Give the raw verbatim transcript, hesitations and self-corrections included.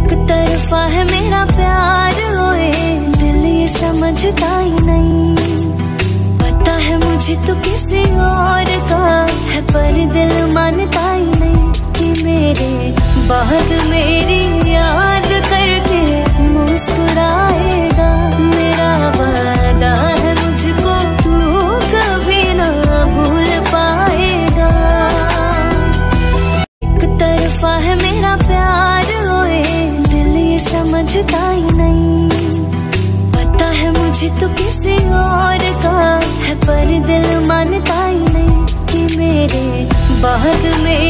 एक तरफा है मेरा प्यार होए, दिल ये समझता ही नहीं। पता है मुझे तो किसी और का है, पर दिल मानता ही नहीं कि मेरे बाद मेरी याद करके मुस्कुराएगा। मेरा वादा है मुझको तू कभी ना भूल पाएगा। एक तरफा है मेरा प्यार होए, दिल ये समझता ही नहीं। पता है मुझे तो किसी और का है, पर दिल मानता ही नहीं कि मेरे बाद में